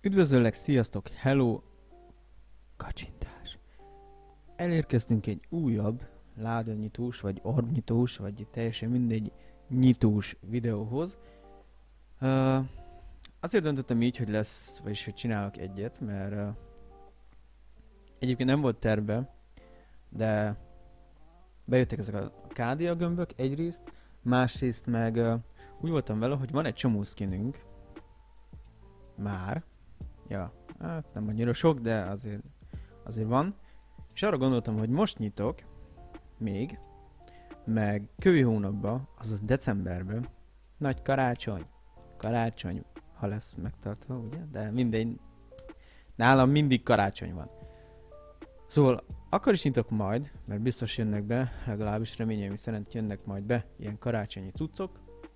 Üdvözöllek, sziasztok, hello, kacsintás. Elérkeztünk egy újabb ládanyitós, vagy orbnyitós, vagy teljesen mindegy nyitós videóhoz. Uh, Azért döntöttem így, hogy lesz, vagyis hogy csinálok egyet, mert egyébként nem volt terve, de bejöttek ezek a KDA gömbök egyrészt, másrészt meg úgy voltam vele, hogy van egy csomó skinünk, már, ja, hát nem annyira sok, de azért van. És arra gondoltam, hogy most nyitok, még, meg kövi hónapban, azaz decemberben, nagy karácsony, ha lesz megtartva, ugye? De mindegy, nálam mindig karácsony van. Szóval akkor is nyitok majd, mert biztos jönnek be, legalábbis reményeim szerint jönnek majd be ilyen karácsonyi cuccok.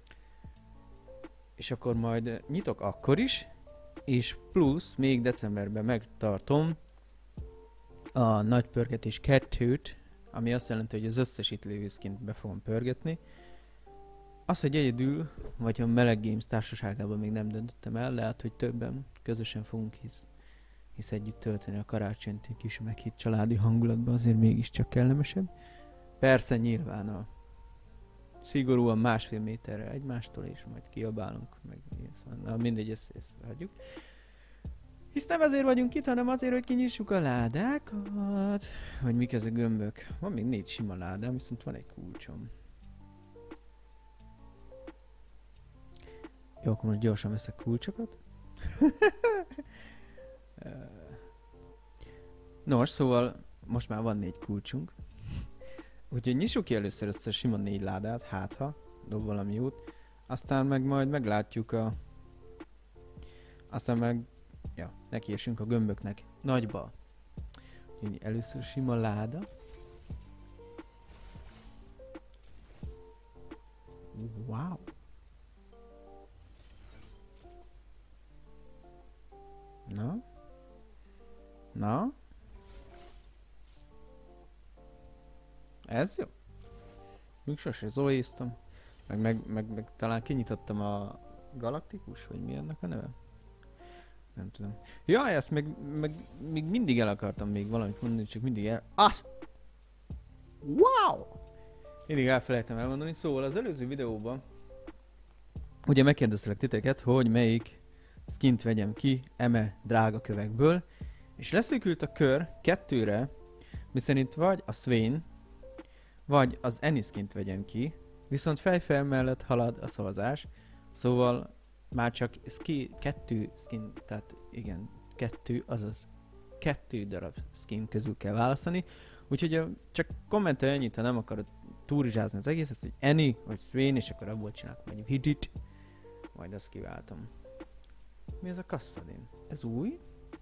És akkor majd nyitok akkor is, és plusz még decemberben megtartom a nagy pörgetés 2-t, ami azt jelenti, hogy az összes itt lévő skint be fogom pörgetni. Az, hogy egyedül, vagy a Meleg Games társaságában még nem döntöttem el, lehet, hogy többen közösen fogunk hisz együtt tölteni a karácsonyt egy kis meghitt családi hangulatban, azért mégiscsak kellemesebb. Persze nyilván a szigorúan 1,5 méterre egymástól, és majd kiabálunk, meg ilyen, szóval, na mindegy, ezt hagyjuk. Hisz nem ezért vagyunk itt, hanem azért, hogy kinyissuk a ládákat. Vagy mik ezek gömbök. Van még 4 sima ládám, viszont van egy kulcsom. Jó, akkor most gyorsan veszek kulcsokat. Nos, szóval most már van 4 kulcsunk. Úgyhogy nyissuk ki először ezt a sima 4 ládát, hátha dob valami jót. Aztán meg majd meglátjuk Aztán meg... Ja, nekiesünk a gömböknek. Nagyba. Úgyhogy először sima láda. Wow. Na? Na? Ez jó? Még sose zoéztam. Meg talán kinyitottam a galaktikus, vagy mi ennek a neve? Nem tudom. Ja, ezt még mindig el akartam még valamit mondani, csak mindig Wow! Mindig elfelejtem elmondani. Szóval az előző videóban ugye megkérdeztelek titeket, hogy melyik skint vegyem ki eme drága kövekből, és leszűkült a kör 2-re, miszerint vagy a Swain, vagy az Annie skint vegyem ki, viszont fejfel mellett halad a szavazás, szóval már csak 2 skin, tehát igen, 2, azaz 2 darab skin közül kell választani, úgyhogy csak kommentelj ennyit, ha nem akarod túrizsázni az egészet, hogy Annie vagy Swain, és akkor abból csinálok mondjuk Hidit, majd azt kiváltom. Mi ez a Kasszadin? Ez új?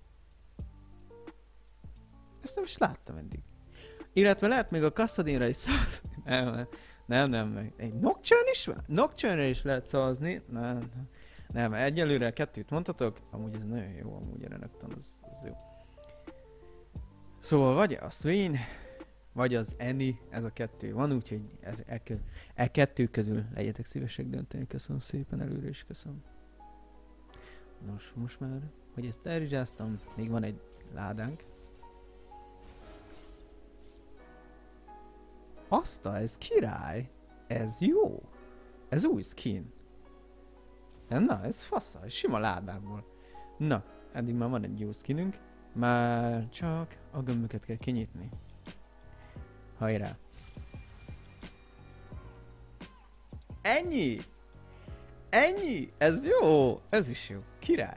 Ezt nem is láttam eddig. Illetve lehet még a Kasszadinra is szavazni. Nem. Egy Nocturne is van? Nocturne-re is lehet szavazni. Nem, egyelőre 2-t mondhatok. Amúgy ez nagyon jó, amúgy a Renekton, az jó. Szóval vagy a Swain, vagy az Annie, ez a 2 van, úgyhogy e 2 közül legyetek szívesek dönteni. Köszönöm szépen előre is, köszönöm. Nos, most már, hogy ezt elrizsáztam, még van egy ládánk. Ez király! Ez jó! Ez új skin. Na, ez fasza, ez sima ládából. Na, eddig már van egy jó skinünk. Már csak a gömböket kell kinyitni. Hajrá! Ennyi! Ennyi! Ez jó! Ez is jó. Király!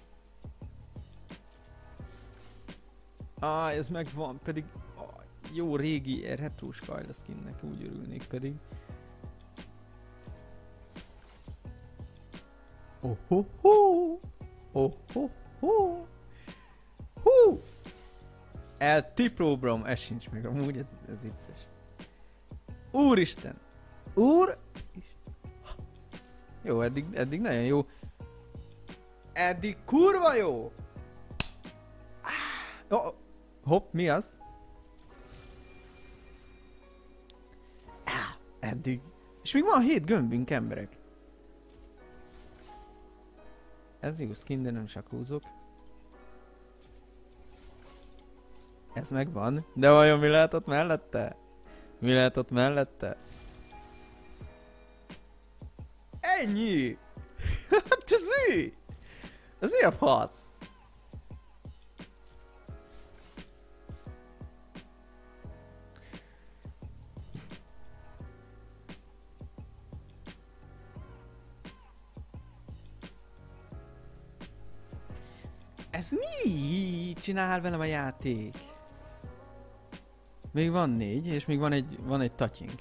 Ez megvan, pedig jó régi retrós Kajla skinnek úgy örülnék pedig. Oh-ho-ho! Oh-ho-ho! Hú! Tipróbrom, ez sincs meg, amúgy ez vicces. Úristen! Jó, eddig nagyon jó. Eddig kurva jó! Hopp, mi az? Eddig. És még van 7 gömbünk, emberek. Ez jó skin, de nem csak húzok. Ez megvan. De vajon mi lehet ott mellette? Mi lehet ott mellette? Ennyi! Hát ez mi? Ez mi a fasz? Ez mi csinál velem a játék? Még van 4, és még van egy tatyink.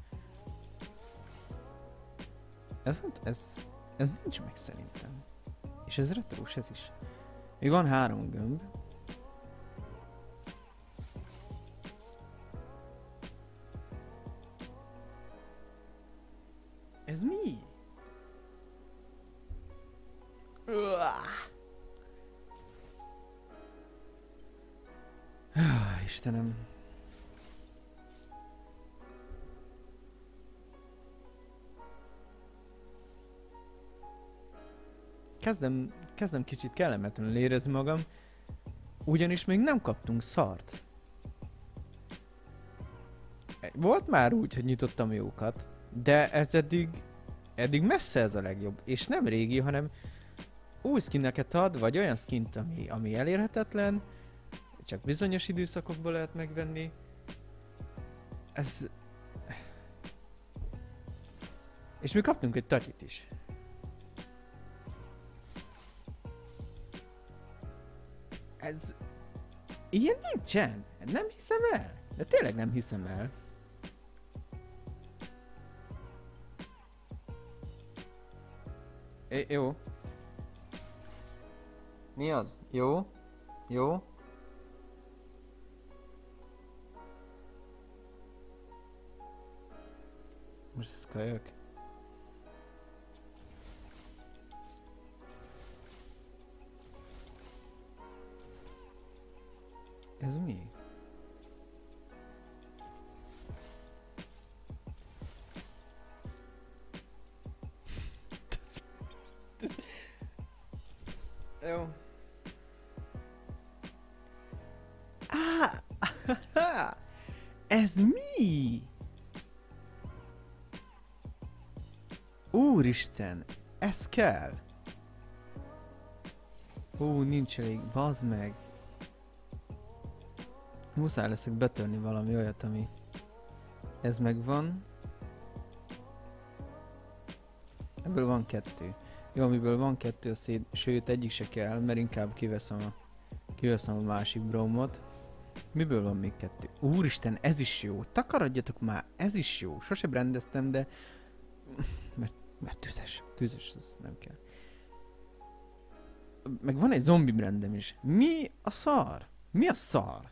Ez nincs meg szerintem. És ez retrós, ez is. Még van 3 gömb. Ez mi? Istenem. Kezdem kicsit kellemetlenül érezni magam, ugyanis még nem kaptunk szart. Volt már úgy, hogy nyitottam jókat, de ez eddig messze ez a legjobb. És nem régi, hanem új skineket ad, vagy olyan skint, ami elérhetetlen, csak bizonyos időszakokban lehet megvenni. Ez... És mi kaptunk egy tatyit is. Ez... Ilyen nincsen! Nem hiszem el! De tényleg nem hiszem el. Jó. Mi az? Jó? Jó? Most ez kajak. Ez mi? Jó. Ez mi? Úristen, ez kell. Nincs elég, bazd meg. Muszáj leszek betörni valami olyat, ami... Ez megvan. Ebből van 2. Jó, amiből van 2, sőt egyik se kell, mert inkább kiveszem a másik bromot. Miből van még 2? Úristen, ez is jó. Takarodjatok már, ez is jó. Sosem rendeztem, de... Mert tüzes. Tüzes, ez nem kell. Meg van egy zombi brandem is. Mi a szar? Mi a szar?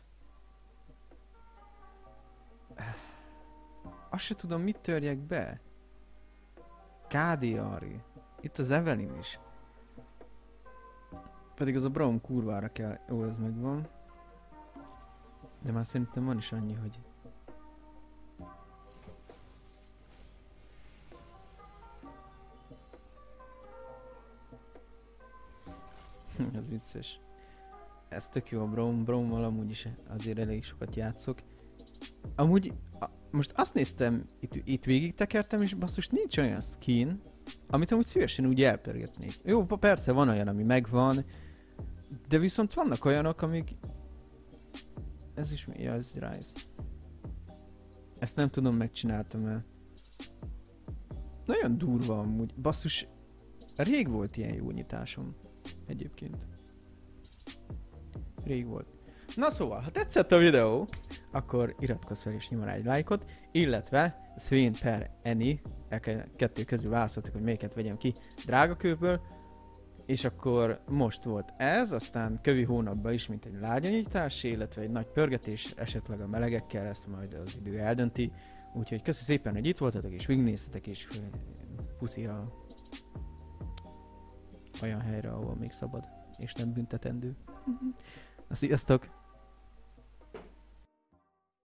Azt se tudom, mit törjek be. KD Ari. Itt az Evelyn is. Pedig az a Brown kurvára kell. Jó, ez megvan. De már szerintem van is annyi, hogy... Ez vicces. Ez tök jó a Brownval, amúgy is azért elég sokat játszok. Amúgy, most azt néztem, itt végig tekertem, és basszus nincs olyan skin, amit amúgy szívesen úgy elpörgetnék. Jó, persze van olyan, ami megvan, de viszont vannak olyanok, amik... Ez is mi? Ja, ez Rise. Ezt nem tudom, megcsináltam el. Nagyon durva amúgy. Basszus, rég volt ilyen jó nyitásom. Egyébként. Rég volt. Na szóval, ha tetszett a videó, akkor iratkozz fel és nyomj rá egy lájkot, illetve Swain per Annie, kettő közül választhatok, hogy melyiket vegyem ki drágakőből, és akkor most volt ez, aztán kövi hónapban ismét egy lágyanyítás, illetve egy nagy pörgetés, esetleg a melegekkel, ezt majd az idő eldönti. Úgyhogy köszi szépen, hogy itt voltatok, és végignéztetek, és puszi a olyan helyre, ahol még szabad, és nem büntetendő. Sziasztok!